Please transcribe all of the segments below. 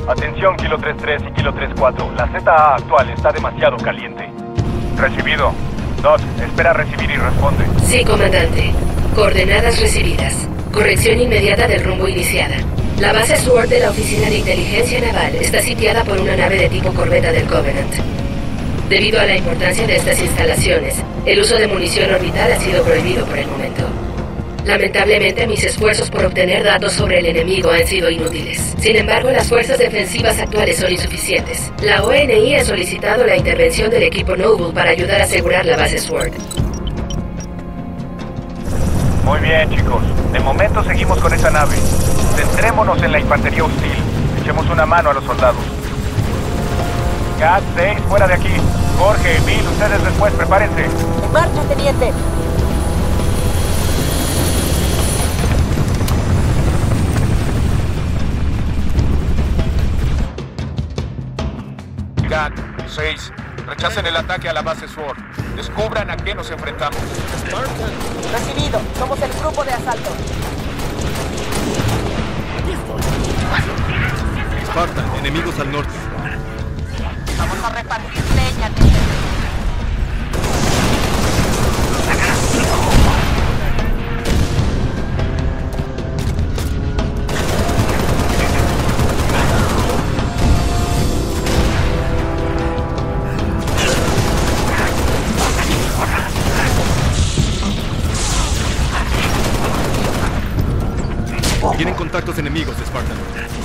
Atención, Kilo 33 y Kilo 34. La ZA actual está demasiado caliente. Recibido. Dot, espera recibir y responde. Sí, comandante. Coordenadas recibidas. Corrección inmediata del rumbo iniciada. La base SWORD de la Oficina de Inteligencia Naval está sitiada por una nave de tipo corbeta del Covenant. Debido a la importancia de estas instalaciones, el uso de munición orbital ha sido prohibido por el momento. Lamentablemente, mis esfuerzos por obtener datos sobre el enemigo han sido inútiles. Sin embargo, las fuerzas defensivas actuales son insuficientes. La ONI ha solicitado la intervención del equipo Noble para ayudar a asegurar la base SWORD. Muy bien, chicos. De momento seguimos con esa nave. Centrémonos en la infantería hostil. Echemos una mano a los soldados. Cat 6, fuera de aquí. Jorge, Bill, ustedes después, prepárense. En marcha, teniente. Cat 6, rechacen el ataque a la base SWORD. Descubran a qué nos enfrentamos. Recibido. Somos el grupo de asalto. Spartan, enemigos al norte. Vamos a repartir leña, teniente. Tienen contactos enemigos, Spartan.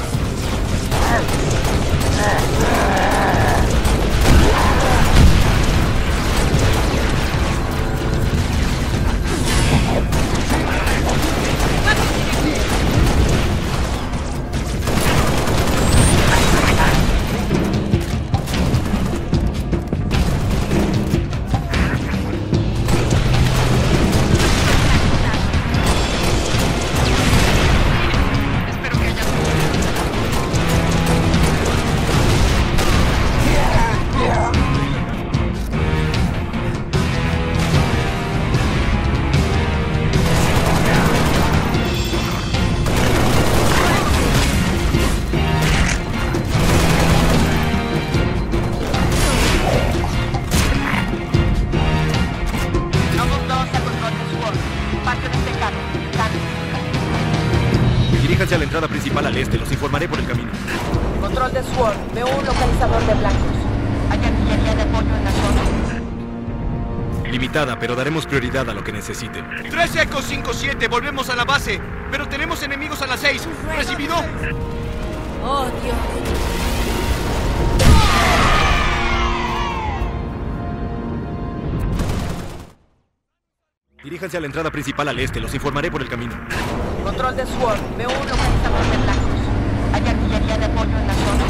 Diríjanse a la entrada principal al este, los informaré por el camino. Control de SWORD. Veo un localizador de blancos. ¿Hay artillería de apoyo en la zona? Limitada, pero daremos prioridad a lo que necesiten. 3 Echo 5-7, volvemos a la base. Pero tenemos enemigos a las 6. ¿Recibido? Oh, Dios. Diríjanse a la entrada principal al este, los informaré por el camino. Control de SWORD. Veo un localizador de blancos. ¿Hay artillería de apoyo en la zona?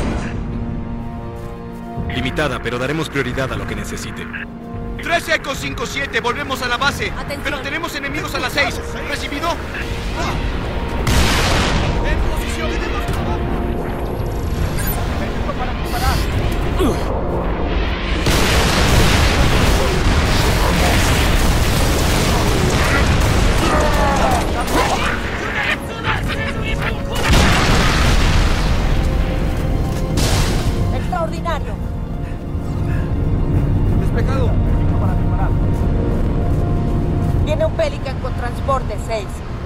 Limitada, pero daremos prioridad a lo que necesiten. 3 Echo 5-7, volvemos a la base. Atención. Pero tenemos enemigos a las 6. ¿Recibido? En posición. Para disparar. Extraordinario. Despejado. Para disparar. Viene un Pelican con transporte 6.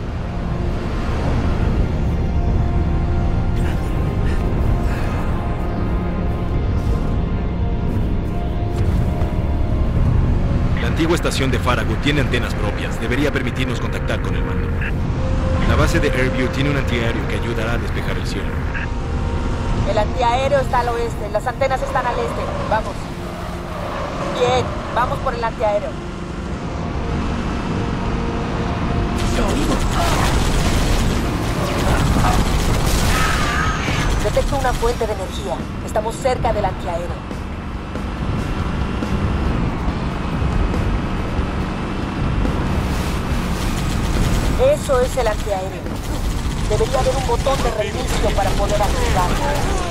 La antigua estación de Farragut tiene antenas propias. Debería permitirnos contactar con el mando. La base de Airview tiene un antiaéreo que ayudará a despejar el cielo. El antiaéreo está al oeste. Las antenas están al este. Vamos. Bien. Vamos por el antiaéreo. Detecto una fuente de energía. Estamos cerca del antiaéreo. Eso es el antiaéreo. Debería haber un botón de reinicio para poder activarlo.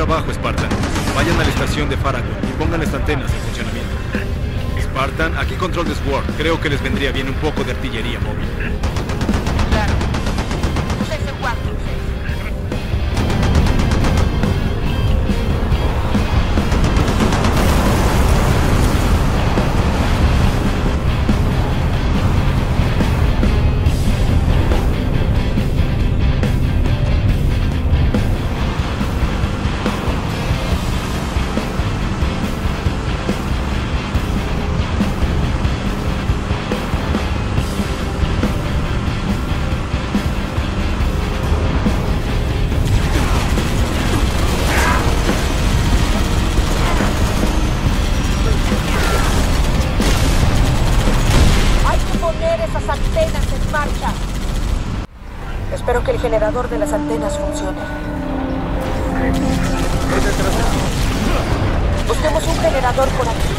trabajo, Spartan. Vayan a la estación de Farragut y pongan las antenas en funcionamiento. Spartan, aquí control de Sword. Creo que les vendría bien un poco de artillería móvil. Claro. CS-4, 6. Espero que el generador de las antenas funcione. Busquemos un generador por aquí.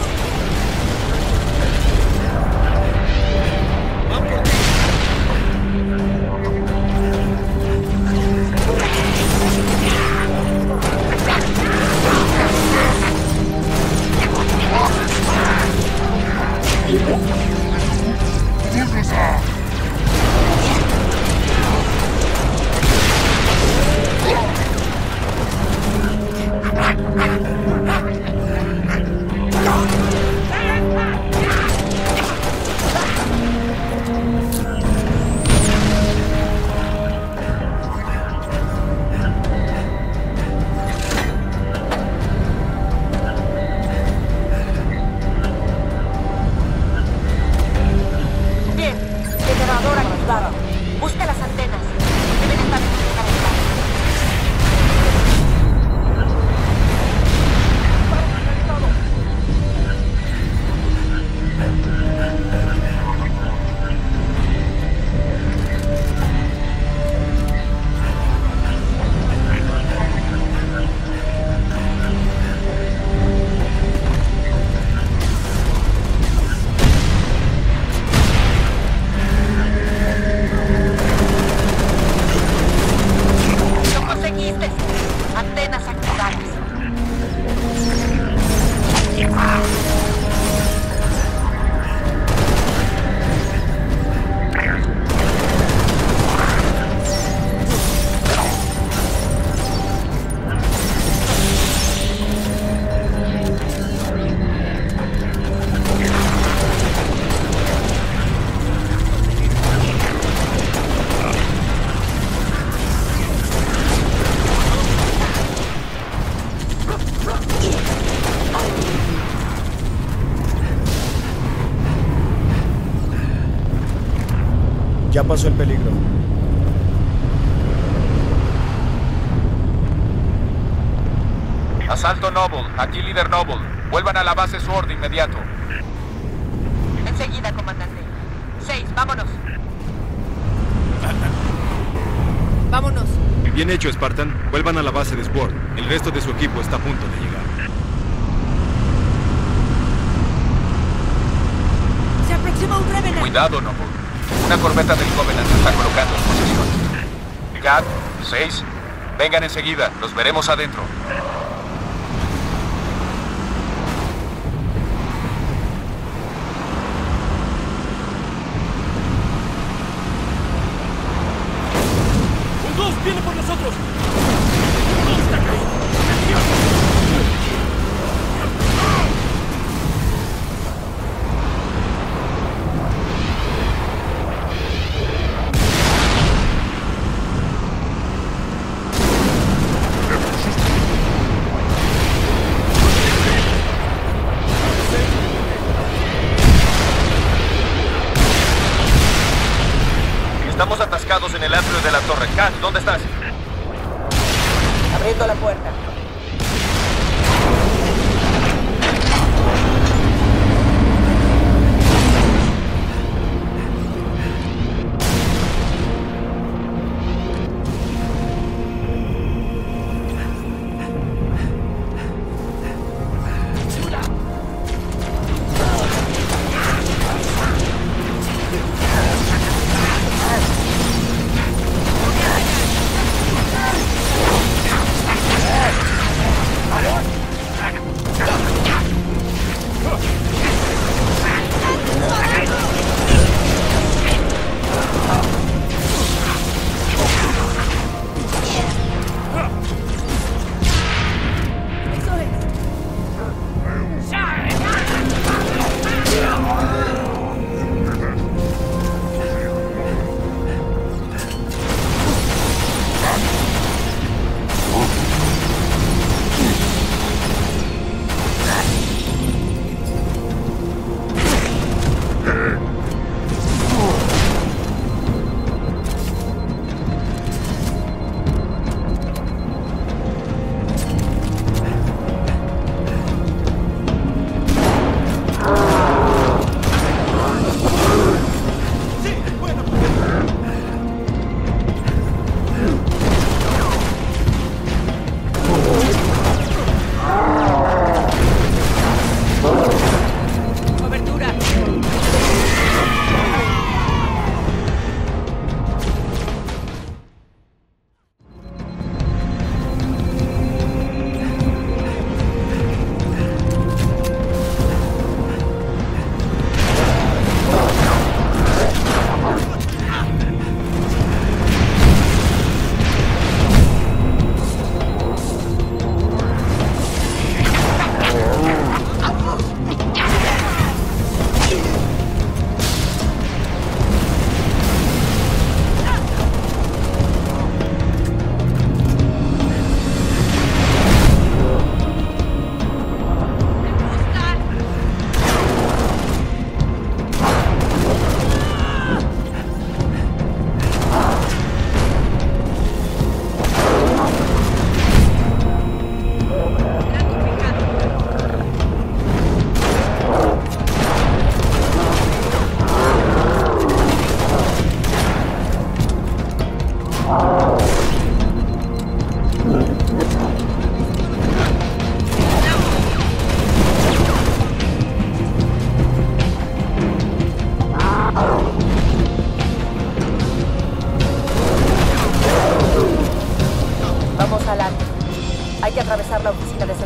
Busca las antenas. Deben estar desconectadas. Antenas activadas. Ya pasó el peligro. Asalto Noble, aquí líder Noble. Vuelvan a la base Sword de inmediato. Enseguida, comandante. 6, vámonos. Vámonos. Bien hecho, Spartan. Vuelvan a la base de Sword. El resto de su equipo está a punto de llegar. Se aproxima un Revenant. Cuidado, Noble. Una corbeta del Covenant se está colocando en posición. Cat, 6, vengan enseguida. Los veremos adentro. ¡Un 2 viene por nosotros! Estamos atascados en el atrio de la torre. Cat, ¿dónde estás? Abriendo la puerta.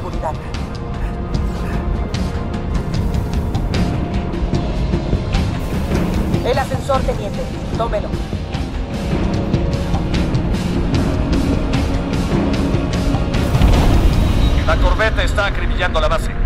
seguridad. El ascensor, teniente. Tómelo. La corbeta está acribillando la base.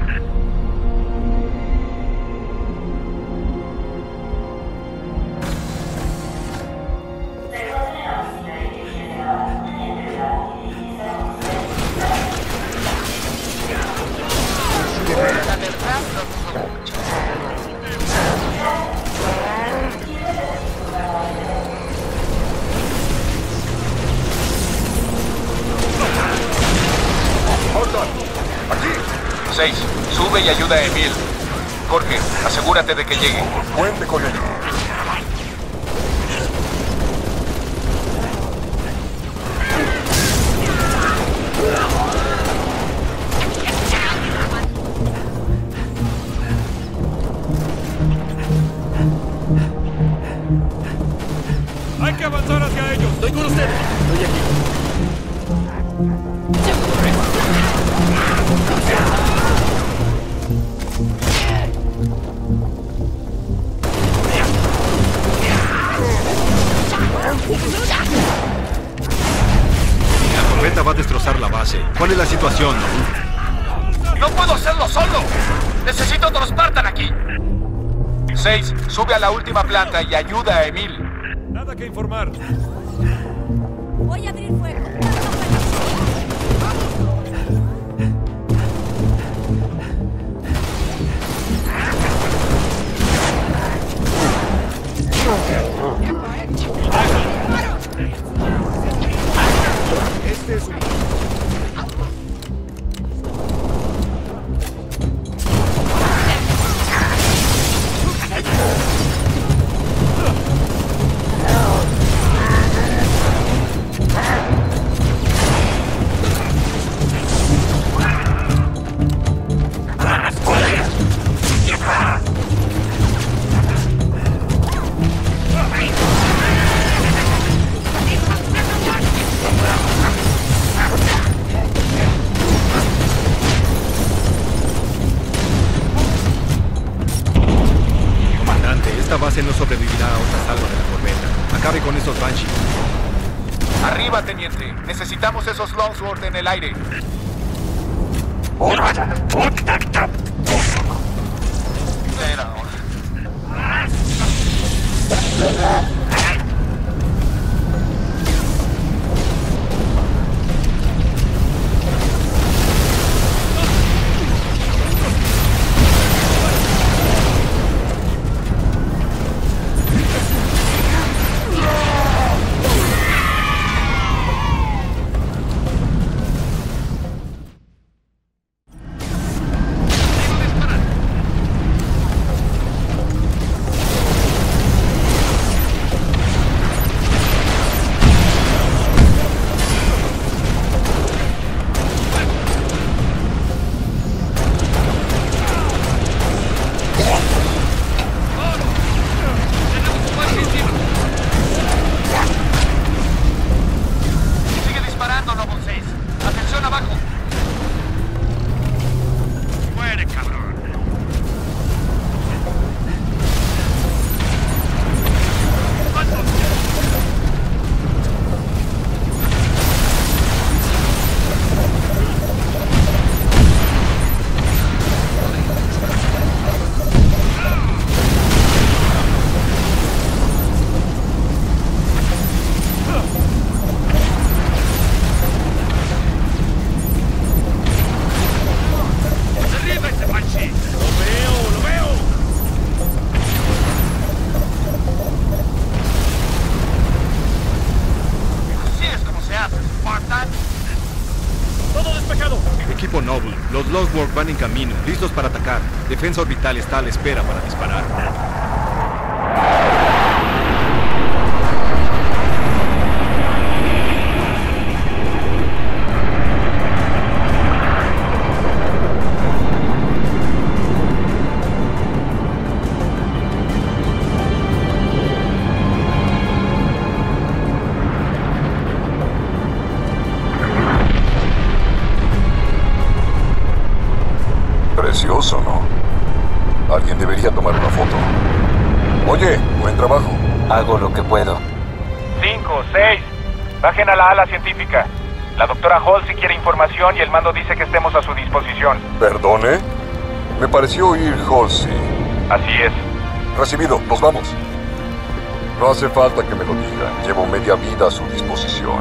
Seis, sube y ayuda a Emil. Jorge, asegúrate de que llegue. Cuente con ello. ¡Hay que avanzar hacia ellos! Estoy con usted. Estoy aquí. La corbeta va a destrozar la base. ¿Cuál es la situación, Noble? ¡No puedo hacerlo solo! ¡Necesito otro Spartan aquí! 6, sube a la última planta y ayuda a Emil. Nada que informar. Voy a abrir fuego. Este es un... Esta base no sobrevivirá a otra salva de la corbeta. Acabe con esos Banshees. Arriba, teniente. Necesitamos esos Longsword en el aire. Era hora. Equipo Noble, los Longsword van en camino, listos para atacar. Defensa orbital está a la espera para disparar. Precioso, ¿no? Alguien debería tomar una foto. Oye, buen trabajo. Hago lo que puedo. 5, 6. Bajen a la ala científica. La doctora Halsey quiere información y el mando dice que estemos a su disposición. ¿Perdone? Me pareció oír Halsey. Así es. Recibido, nos vamos. No hace falta que me lo digan. Llevo media vida a su disposición.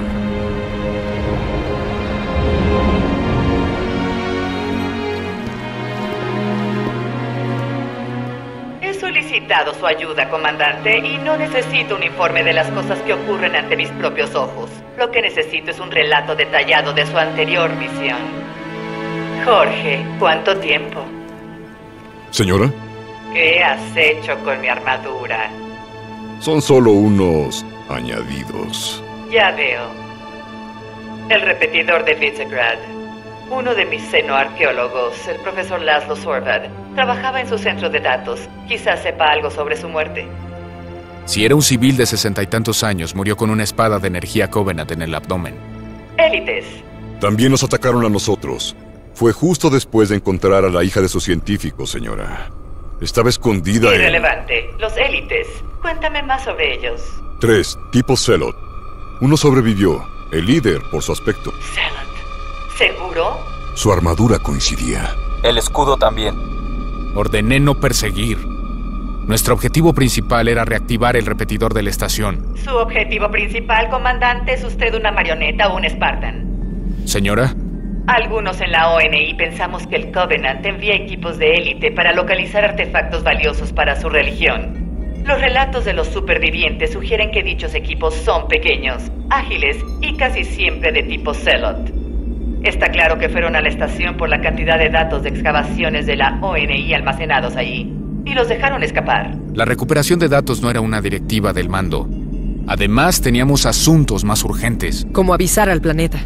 He solicitado su ayuda, comandante, y no necesito un informe de las cosas que ocurren ante mis propios ojos. Lo que necesito es un relato detallado de su anterior misión. Jorge, ¿cuánto tiempo? Señora, ¿Qué has hecho con mi armadura? son solo unos añadidos. Ya veo. El repetidor de Visegrad. Uno de mis xenoarqueólogos, el profesor Laszlo Sorvad, trabajaba en su centro de datos. Quizás sepa algo sobre su muerte. Si era un civil de 60 y tantos años, murió con una espada de energía Covenant en el abdomen. Élites. También nos atacaron a nosotros. Fue justo después de encontrar a la hija de su científico, señora. Estaba escondida en... Irrelevante. Los élites. Cuéntame más sobre ellos. 3, tipo Zealot. Uno sobrevivió. El líder, por su aspecto. Zealot. ¿Seguro? Su armadura coincidía. El escudo también. Ordené no perseguir. Nuestro objetivo principal era reactivar el repetidor de la estación. Su objetivo principal, comandante, es usted una marioneta o un Spartan. Señora, Algunos en la ONI pensamos que el Covenant envía equipos de élite para localizar artefactos valiosos para su religión. Los relatos de los supervivientes sugieren que dichos equipos son pequeños, ágiles y casi siempre de tipo Zealot. Está claro que fueron a la estación por la cantidad de datos de excavaciones de la ONI almacenados allí, y los dejaron escapar. la recuperación de datos no era una directiva del mando. Además, teníamos asuntos más urgentes. Como avisar al planeta.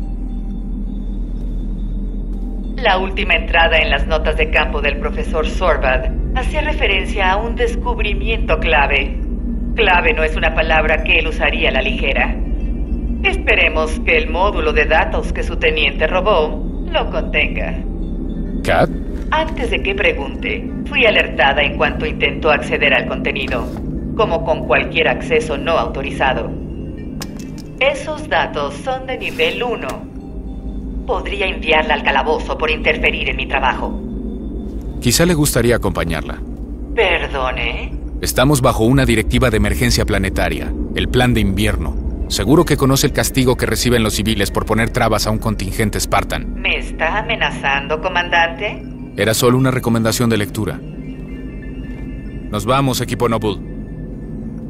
La última entrada en las notas de campo del profesor Sorvad hacía referencia a un descubrimiento clave. Clave no es una palabra que él usaría a la ligera. Esperemos que el módulo de datos que su teniente robó lo contenga. ¿Kat? Antes de que pregunte, fui alertada en cuanto intentó acceder al contenido, como con cualquier acceso no autorizado. Esos datos son de nivel 1. Podría enviarla al calabozo por interferir en mi trabajo. Quizá le gustaría acompañarla. ¿Perdone? Estamos bajo una directiva de emergencia planetaria, el Plan de Invierno. Seguro que conoce el castigo que reciben los civiles por poner trabas a un contingente Spartan. ¿Me está amenazando, comandante? Era solo una recomendación de lectura. Nos vamos, equipo Noble.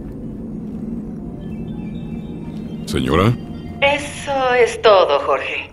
Señora. Eso es todo, Jorge.